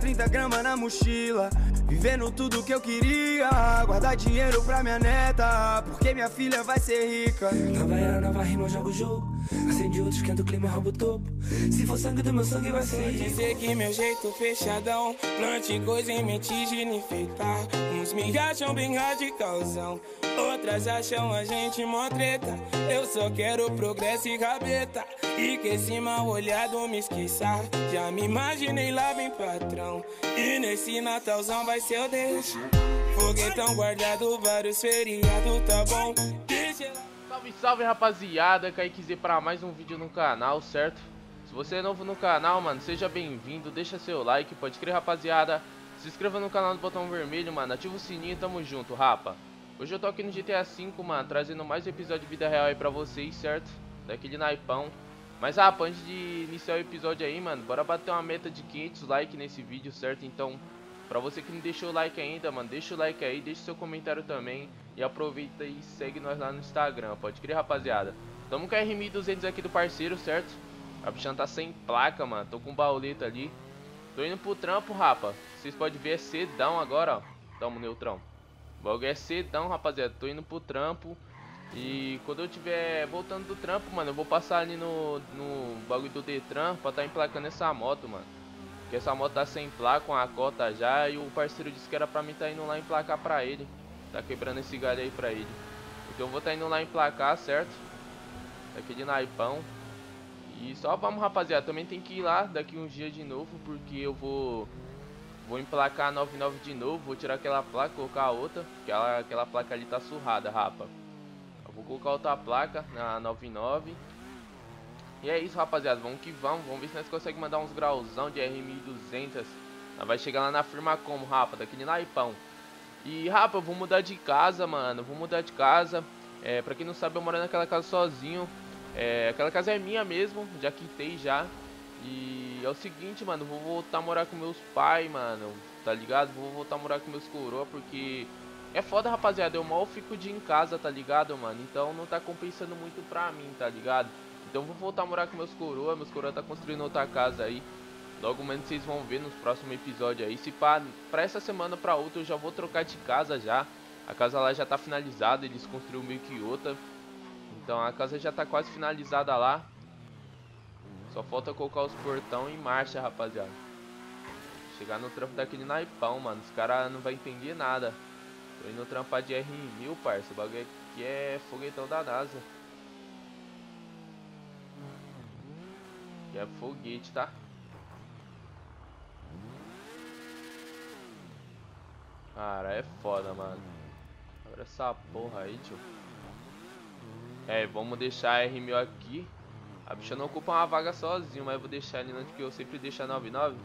30 gramas na mochila, vivendo tudo que eu queria. Guardar dinheiro pra minha neta, porque minha filha vai ser rica. Nova era, nova rima, eu jogo o jogo. Acende outro, esquenta o clima, roubo o topo. Se for sangue do meu sangue, vai ser. Dizer que meu jeito fechadão, plante coisa em mente de enfeitar. Uns me acham bem radicalzão, outras acham a gente mó treta. Eu só quero progresso e rabeta, e que esse mal olhado me esqueça. Já me imaginei lá bem patrão, e nesse Natalzão vai ser o Deus. Foguetão guardado, vários feriados, tá bom? Deixa... Salve, salve, rapaziada, Kaique Z para mais um vídeo no canal, certo? Se você é novo no canal, mano, seja bem-vindo, deixa seu like, pode crer, rapaziada. Se inscreva no canal do botão vermelho, mano, ativa o sininho, tamo junto, rapa. Hoje eu tô aqui no GTA V, mano, trazendo mais um episódio de vida real aí pra vocês, certo? Daquele naipão. Mas, rapa, antes de iniciar o episódio aí, mano, bora bater uma meta de 500 likes nesse vídeo, certo? Então, pra você que não deixou o like ainda, mano, deixa o like aí, deixa seu comentário também. E aproveita e segue nós lá no Instagram, pode crer, rapaziada. Tamo com a R1200 aqui do parceiro, certo? A bichana tá sem placa, mano, tô com um bauleta ali. Tô indo pro trampo, rapa. Vocês podem ver, é cedão agora, ó. Tamo neutrão. O bagulho é cedão, rapaziada, tô indo pro trampo. E quando eu tiver voltando do trampo, mano, eu vou passar ali no bagulho do Detran pra tá emplacando essa moto, mano. Porque essa moto tá sem placa, com a cota já. E o parceiro disse que era pra mim tá indo lá emplacar pra ele. Tá quebrando esse galho aí pra ele. Então eu vou tá indo lá emplacar, certo? Daquele naipão. E só vamos, rapaziada. Também tem que ir lá daqui uns dias de novo, porque eu vou emplacar a 99 de novo. Vou tirar aquela placa, colocar outra. Porque aquela placa ali tá surrada, rapa. Eu vou colocar outra placa na 99. E é isso, rapaziada. Vamos que vamos. Vamos ver se nós conseguimos mandar uns grauzão de R1200. Nós vai chegar lá na firma como, rapa? Daquele naipão. E, rapa, eu vou mudar de casa, mano. Vou mudar de casa. Pra quem não sabe, eu moro naquela casa sozinho. Aquela casa é minha mesmo. Já quitei já. E é o seguinte, mano. Vou voltar a morar com meus pais, mano. Tá ligado? Vou voltar a morar com meus coroa. Porque é foda, rapaziada. Eu mal fico de em casa, tá ligado, mano? Então não tá compensando muito pra mim, tá ligado? Então vou voltar a morar com meus coroa. Meus coroa tá construindo outra casa aí. Logo menos vocês vão ver nos próximos episódios aí. Se pra essa semana pra outra eu já vou trocar de casa já. A casa lá já tá finalizada, eles construíram meio que outra. Então a casa já tá quase finalizada lá. Só falta colocar os portão em marcha, rapaziada. Chegar no trampo daquele naipão, mano. Os caras não vão entender nada. Tô indo trampar de R1000, parça. O bagulho aqui é foguetão da NASA. Aqui é foguete, tá? Cara, é foda, mano. Agora essa porra aí, tio. Vamos deixar a R1000 aqui. A bicha não ocupa uma vaga sozinho, mas eu vou deixar ali onde que eu sempre deixo a 99.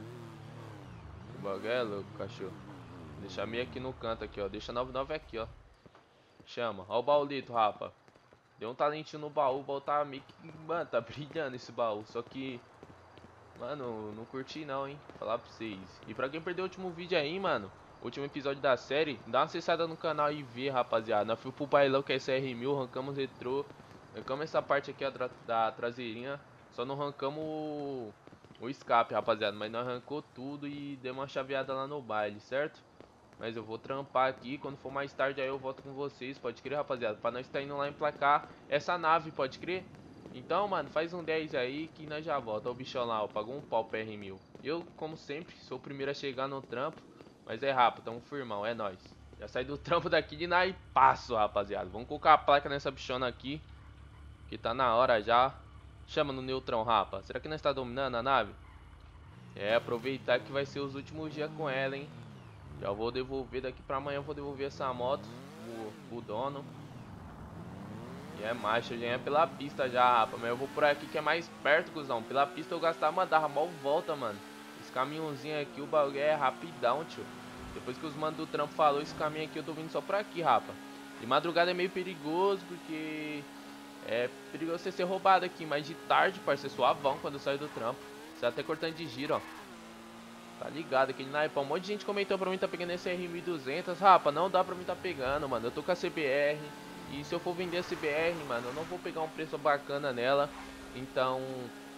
O bagulho é louco, cachorro. Vou deixar meio aqui no canto aqui, ó. Deixa a 99 aqui, ó. Chama. Ó o baulito, rapa. Deu um talentinho no baú. O baú tá meio que... Mano, tá brilhando esse baú. Só que... Mano, não curti não, hein. Vou falar pra vocês. E pra quem perdeu o último vídeo aí, mano, último episódio da série, dá uma acessada no canal e vê, rapaziada. Nós fui pro bailão que é esse R1000, arrancamos retrô. Arrancamos essa parte aqui ó, da traseirinha. Só não arrancamos o escape, rapaziada. Mas nós arrancou tudo e deu uma chaveada lá no baile, certo? Mas eu vou trampar aqui. Quando for mais tarde aí eu volto com vocês, pode crer, rapaziada. Pra nós tá indo lá emplacar essa nave, pode crer? Então, mano, faz um 10 aí que nós já volta. Ó, o bichão lá, ó, pagou um pau pro R1000. Eu, como sempre, sou o primeiro a chegar no trampo. Mas é rápido, tamo firmão, é nóis. Já saí do trampo daqui de naipaço, rapaziada. Vamos colocar a placa nessa bichona aqui, que tá na hora já. Chama no neutrão, rapa. Será que nós tá dominando a nave? Aproveitar que vai ser os últimos dias com ela, hein. Já vou devolver daqui pra amanhã, eu vou devolver essa moto pro dono. E é marcha, já é pela pista já, rapa. Mas eu vou por aqui que é mais perto, cuzão. Pela pista eu gastava, dava mal volta, mano. Esse caminhãozinho aqui, o bagulho é rapidão, tio. Depois que os manos do trampo falou, esse caminho aqui eu tô vindo só por aqui, rapa. De madrugada é meio perigoso, porque é perigoso você ser roubado aqui. Mas de tarde, parceiro, suavão quando eu saio do trampo. Você até cortando de giro, ó. Tá ligado, aquele naipão. Um monte de gente comentou pra mim tá pegando esse R1200. Rapa, não dá pra mim tá pegando, mano. Eu tô com a CBR. E se eu for vender a CBR, mano, eu não vou pegar um preço bacana nela. Então,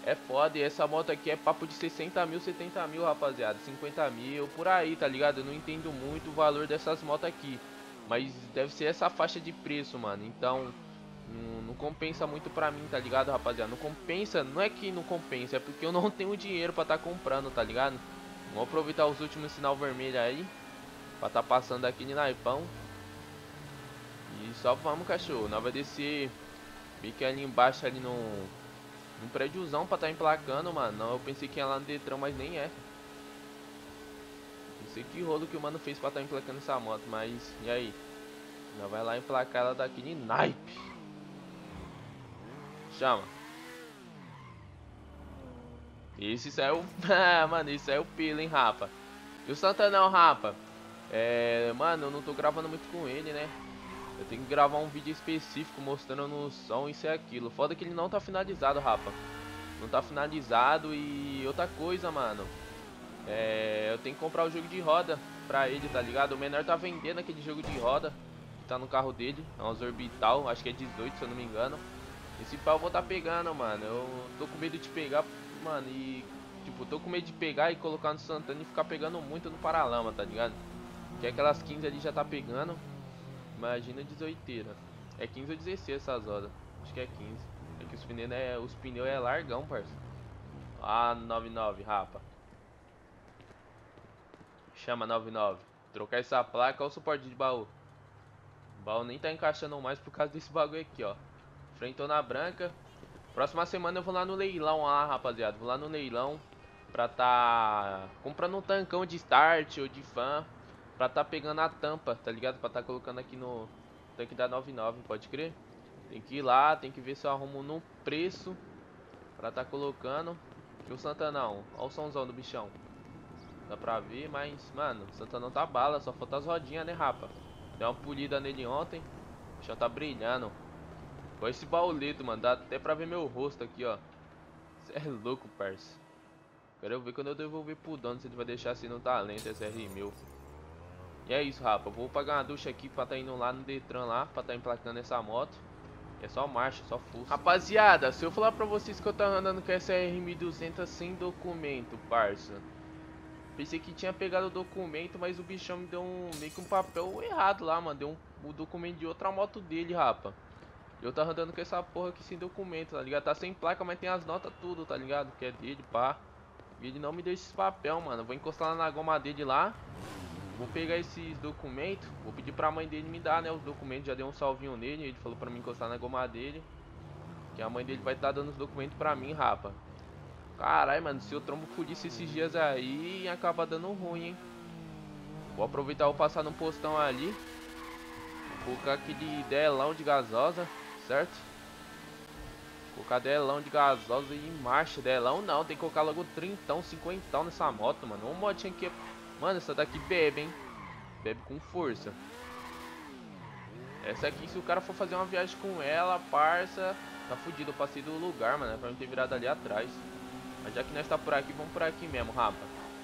É foda, e essa moto aqui é papo de 60 mil, 70 mil, rapaziada. 50 mil, por aí, tá ligado? Eu não entendo muito o valor dessas motos aqui. Mas deve ser essa faixa de preço, mano. Então, não compensa muito pra mim, tá ligado, rapaziada? Não compensa, não é que não compensa, é porque eu não tenho dinheiro pra tá comprando, tá ligado? Vamos aproveitar os últimos sinal vermelho aí, pra tá passando aqui de naipão. E só vamos, cachorro. Nós vai descer bem que ali embaixo, ali no prédiozão pra tá emplacando, mano. Não, eu pensei que ia lá no Detran, mas nem é. Não sei que rolo que o mano fez pra tá emplacando essa moto, mas e aí? Nós vai lá emplacar ela daqui de naipe. Chama. Esse saiu. Mano, esse saiu pelo, hein, rapa. E o Santanão, rapa? Mano, eu não tô gravando muito com ele, né? Eu tenho que gravar um vídeo específico mostrando no som isso e aquilo. Foda que ele não tá finalizado, rapa. Não tá finalizado. E outra coisa, mano, eu tenho que comprar o jogo de roda pra ele, tá ligado? O menor tá vendendo aquele jogo de roda que tá no carro dele. É uns orbital, acho que é 18, se eu não me engano. Esse pau eu vou tá pegando, mano. Eu tô com medo de pegar, mano. E tipo, tô com medo de pegar e colocar no Santana e ficar pegando muito no Paralama, tá ligado? Que aquelas 15 ali já tá pegando. Imagina 18eira. É 15 ou 16 essas horas. Acho que é 15. É que os pneus é largão, parça. Ah, 99, rapa. Chama 99. Trocar essa placa ou o suporte de baú. O baú nem tá encaixando mais por causa desse bagulho aqui, ó. Frentona branca. Próxima semana eu vou lá no leilão lá, rapaziada. Vou lá no leilão pra tá comprando um tancão de start ou de fan. Pra tá pegando a tampa, tá ligado? Pra tá colocando aqui no tanque da 99, pode crer? Tem que ir lá, tem que ver se eu arrumo no preço pra tá colocando. E o Santanão, ó o somzão do bichão. Dá pra ver, mas, mano, o Santanão tá bala, só falta as rodinhas, né, rapa? Deu uma polida nele ontem, o bichão tá brilhando. Olha esse bauleto, mano, dá até pra ver meu rosto aqui, ó. Cê é louco, parça. Quero ver quando eu devolver pro dono se ele vai deixar assim no talento, esse R1000. E é isso, rapa, eu vou pagar uma ducha aqui pra tá indo lá no Detran lá, pra tá emplacando essa moto. É só marcha, só força. Rapaziada, se eu falar pra vocês que eu tava andando com essa R1200 sem documento, parça. Pensei que tinha pegado o documento, mas o bichão me deu meio que um papel errado lá, mano. Deu o documento de outra moto dele, rapa. Eu tava andando com essa porra aqui sem documento, tá ligado? Tá sem placa, mas tem as notas tudo, tá ligado? Que é dele, pá. E ele não me deu esses papel, mano. Eu vou encostar lá na goma dele lá. Vou pegar esses documentos. Vou pedir pra mãe dele me dar, né, os documentos. Já dei um salvinho nele. Ele falou pra mim encostar na goma dele. Que a mãe dele vai estar dando os documentos pra mim, rapa. Caralho, mano, se eu trombo polícia esses dias aí, acaba dando ruim, hein. Vou aproveitar e vou passar no postão ali. Vou colocar aquele delão de gasosa, certo? Vou colocar delão de gasosa e em marcha. Delão não, tem que colocar logo 30, 50 nessa moto, mano. Uma motinha que... Mano, essa daqui bebe, hein. Bebe com força. Essa aqui, se o cara for fazer uma viagem com ela, parça, tá fudido. Eu passei do lugar, mano, pra não ter virado ali atrás. Mas já que nós tá por aqui, vamos por aqui mesmo, rapa.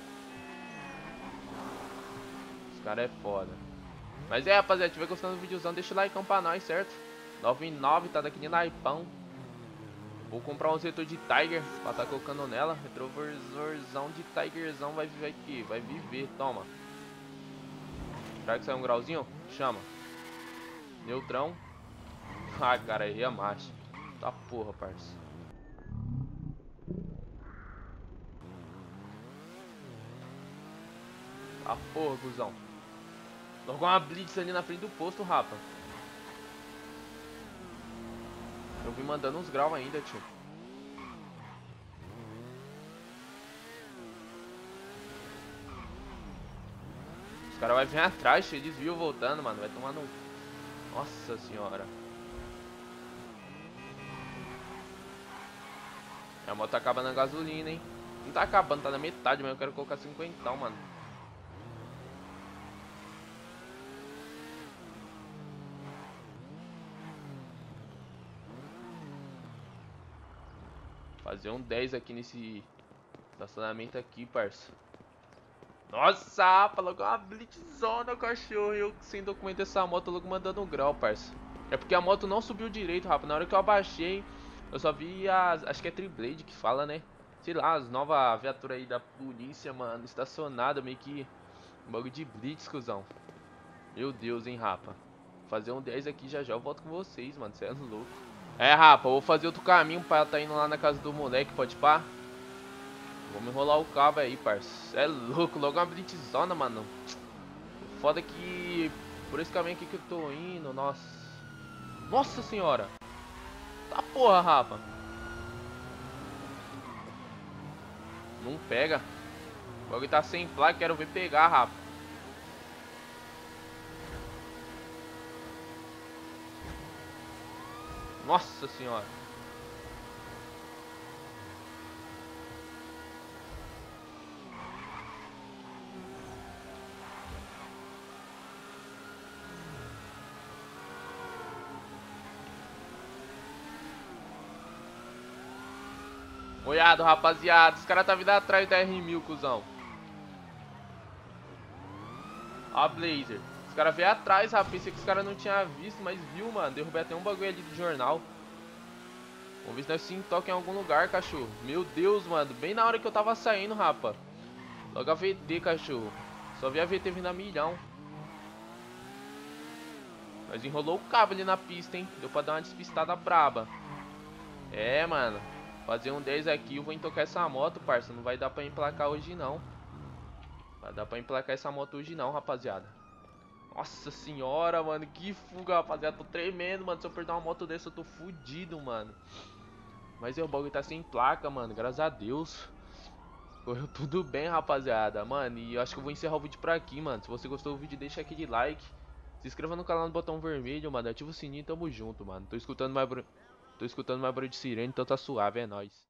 Os caras é foda. Mas é, rapaziada, se tiver gostando do videozão, deixa o like pra nós, certo? 99, tá daqui de naipão. Vou comprar um setor de Tiger pra tá colocando nela. Retrovisorzão de Tigerzão vai viver aqui, vai viver, toma. Será que sai um grauzinho? Chama. Neutrão. Ah, cara, errei a marcha. Tá porra, parça. Tá porra, cuzão. Logo uma blitz ali na frente do posto, rapa. Eu vim mandando uns graus ainda, tio. Os caras vão vir atrás, tio. Eles viram voltando, mano. Vai tomar no... Nossa senhora. A moto tá acabando a gasolina, hein. Não tá acabando, tá na metade, mas eu quero colocar 50, mano. Fazer um 10 aqui nesse estacionamento aqui, parça. Nossa, rapa, logo uma blitzona, cachorro. Eu sem documento dessa moto, logo mandando um grau, parça. É porque a moto não subiu direito, rapa. Na hora que eu abaixei, Eu só vi as... acho que é Triblade que fala, né? Sei lá, as novas viaturas aí da polícia, mano, estacionada, meio que um bagulho de blitz, cuzão. Meu Deus, hein, rapa. Vou fazer um 10 aqui já eu volto com vocês, mano, cê é louco. É, rapa, eu vou fazer outro caminho pra tá indo lá na casa do moleque, pode pá? Vamos enrolar o cabo aí, parça. Cê é louco, logo uma blitzona, mano. Foda que por esse caminho aqui que eu tô indo, nossa. Nossa senhora. Tá porra, rapa. Não pega. O bagulho tá sem placa, quero ver pegar, rapa. Nossa senhora. Olhado, rapaziada. Os caras tá vindo atrás da R1000, cuzão. Ó a Blazer. Os caras veio atrás, rapaz. Pensei que os caras não tinham visto, mas viu, mano. Derrubei até um bagulho ali do jornal. Vamos ver se nós se toca em algum lugar, cachorro. Meu Deus, mano. Bem na hora que eu tava saindo, rapa. Logo a VT, cachorro. Só vi a VT vindo a milhão. Mas enrolou o cabo ali na pista, hein. Deu pra dar uma despistada braba. É, mano. Fazer um 10 aqui, eu vou tocar essa moto, parça. Não vai dar pra emplacar hoje, não. Vai dar pra emplacar essa moto hoje, não, rapaziada. Nossa senhora, mano. Que fuga, rapaziada. Tô tremendo, mano. Se eu perder uma moto dessa, eu tô fudido, mano. Mas o bagulho tá sem placa, mano. Graças a Deus. Correu tudo bem, rapaziada. Mano, e eu acho que eu vou encerrar o vídeo por aqui, mano. Se você gostou do vídeo, deixa aquele like. Se inscreva no canal no botão vermelho, mano. Ativa o sininho, tamo junto, mano. Tô escutando mais barulho de sirene, então tá suave, é nóis.